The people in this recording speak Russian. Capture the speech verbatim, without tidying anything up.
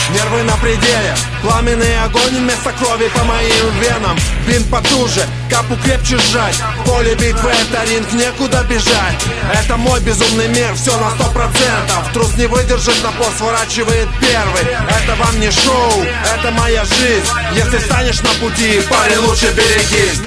Нервы на пределе, пламенный огонь вместо крови по моим венам. Бинт потуже, капу крепче сжать. Поле битвы это ринг, некуда бежать. Это мой безумный мир, все на сто процентов. Трус не выдержит, напор сворачивает первый. Это вам не шоу, это моя жизнь. Если станешь на пути, парень, лучше берегись.